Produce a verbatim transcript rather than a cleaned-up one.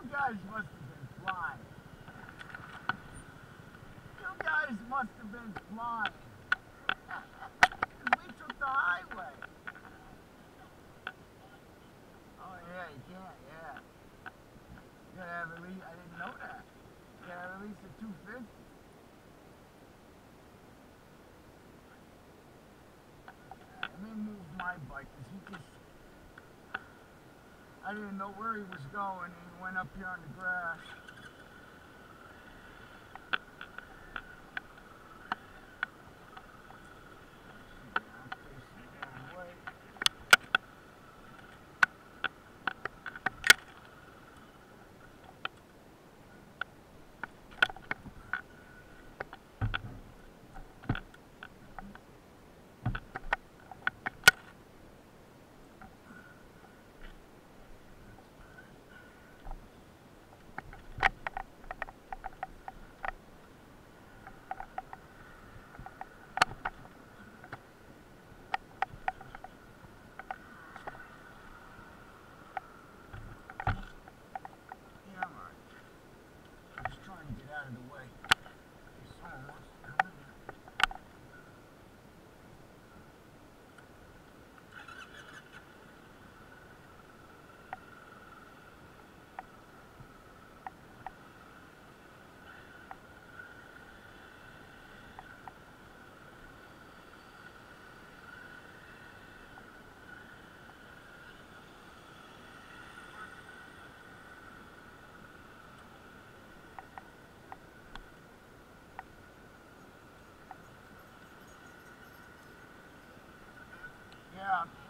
guys must have been flying. You guys must have been flying. We took the highway. Oh yeah, you can't, yeah. You gotta have at least, I didn't know that. You gotta have at least a two fifty. Let me move my bike, cause he just, I didn't know where he was going, and he went up here on the grass. Out of the way. Someone wants to come in here. Yeah.